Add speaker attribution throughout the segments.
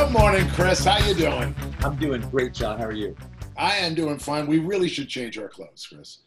Speaker 1: Good morning, Chris. How you doing?
Speaker 2: I'm doing great, John. How are you?
Speaker 1: I am doing fine. We really should change our clothes, Chris.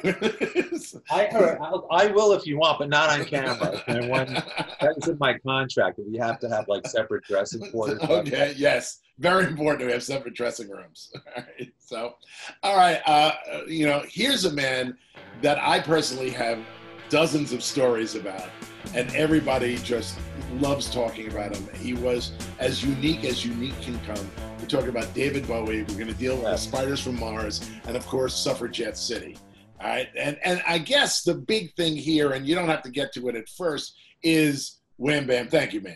Speaker 2: I will if you want, but not on camera. Okay? That is in my contract that we have to have like separate dressing quarters.
Speaker 1: Okay, yes. Very important to have separate dressing rooms. All right. So, all right. Here's a man that I personally have dozens of stories about, and everybody just loves talking about him. He was as unique can come. We're talking about David Bowie. We're going to deal with the Spiders from Mars, and of course, Suffragette City. All right, and I guess the big thing here, and you don't have to get to it at first, is Wham Bam Thank You Man.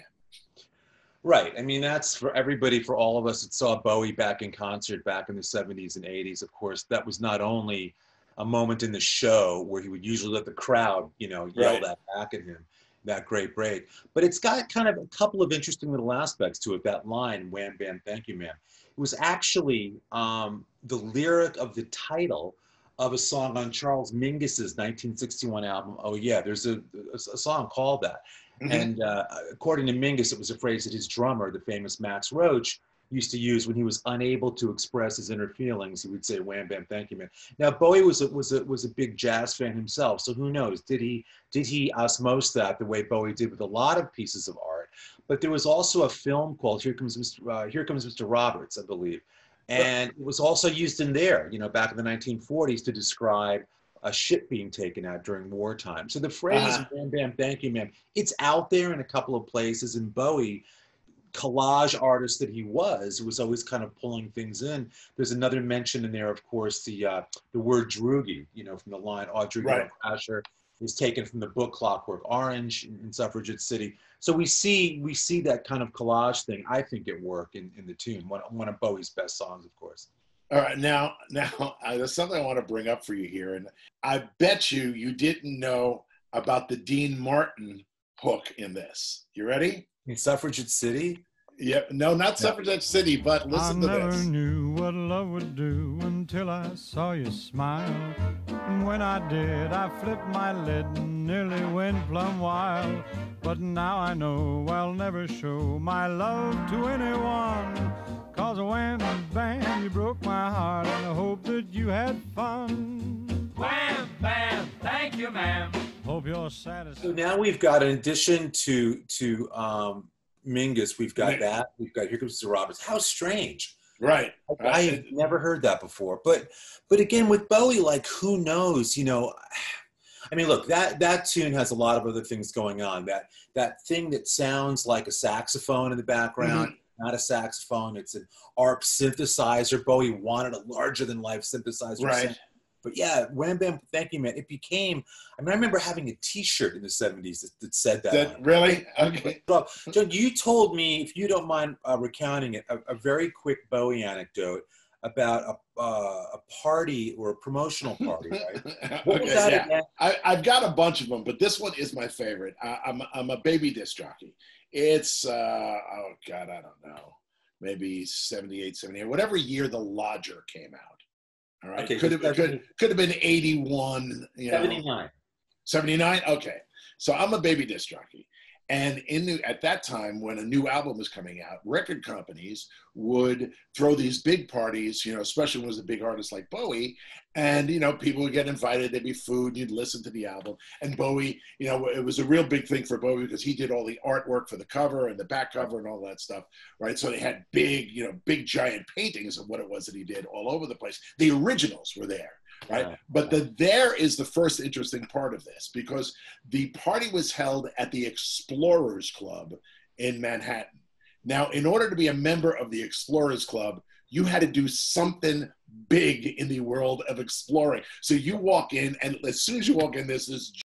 Speaker 2: Right. I mean, that's for everybody, for all of us that saw Bowie back in concert back in the 70s and 80s. Of course, that was not only a moment in the show where he would usually let the crowd, yell that back at him, that great break. But it's got kind of a couple of interesting little aspects to it, that line, Wham Bam Thank You Man. It was actually the lyric of the title of a song on Charles Mingus's 1961 album, Oh Yeah. There's a song called that. Mm-hmm. And according to Mingus, it was a phrase that his drummer, the famous Max Roach, used to use when he was unable to express his inner feelings. He would say, "Wham Bam Thank You Man." Now, Bowie was a big jazz fan himself, so who knows? Did he osmose that the way Bowie did with a lot of pieces of art? But there was also a film called Here Comes Mr. Roberts, I believe, and it was also used in there, back in the 1940s to describe a ship being taken out during wartime. So the phrase "Wham Bam Thank You Man," it's out there in a couple of places, and Bowie, collage artist that he was always kind of pulling things in. There's another mention in there, of course, the word droogie, from the line Audrey Crasher is taken from the book Clockwork Orange in Suffragette City. So we see that kind of collage thing, I think, at work in the tune, one of Bowie's best songs, of course.
Speaker 1: All right, now there's something I want to bring up for you here, and I bet you didn't know about the Dean Martin hook in this. You ready?
Speaker 2: In Suffragette City?
Speaker 1: Yep. No, not Suffragette City, but listen to this.
Speaker 3: I never knew what love would do until I saw you smile. And when I did, I flipped my lid and nearly went plumb wild. But now I know I'll never show my love to anyone. 'Cause wham, bam, you broke my heart, and I hope that you had fun.
Speaker 4: Wham, bam, thank you, ma'am.
Speaker 3: Hope you're satisfied.
Speaker 2: So now we've got, in addition to Mingus, we've got that. We've got Here Comes Mr. Roberts. How strange.
Speaker 1: Right.
Speaker 2: I had never heard that before. But again, with Bowie, like, who knows, I mean, look, that tune has a lot of other things going on. That thing that sounds like a saxophone in the background, not a saxophone, it's an ARP synthesizer. Bowie wanted a larger-than-life synthesizer.
Speaker 1: Right.
Speaker 2: But yeah, Wham Bam Thank You Man, it became, I remember having a T-shirt in the 70s that said that.
Speaker 1: Really? Okay.
Speaker 2: John, you told me, if you don't mind recounting it, a very quick Bowie anecdote about a party or a promotional party, right? What was that again?
Speaker 1: I've got a bunch of them, but this one is my favorite. I'm a baby disc jockey. It's, oh God, I don't know, maybe 78, 78, whatever year The Lodger came out. All right.
Speaker 2: Okay,
Speaker 1: could have been 81.
Speaker 2: 79.
Speaker 1: 79? Okay. So I'm a baby disc jockey. And at that time, when a new album was coming out, record companies would throw these big parties, especially when it was a big artist like Bowie, and, people would get invited, there'd be food, and you'd listen to the album. And Bowie, it was a real big thing for Bowie because he did all the artwork for the cover and the back cover and all that stuff, right? So they had big giant paintings of what it was that he did all over the place. The originals were there. Right. But there is the first interesting part of this, because the party was held at the Explorers Club in Manhattan. Now, in order to be a member of the Explorers Club, you had to do something big in the world of exploring. So you walk in, and as soon as you walk in, there's this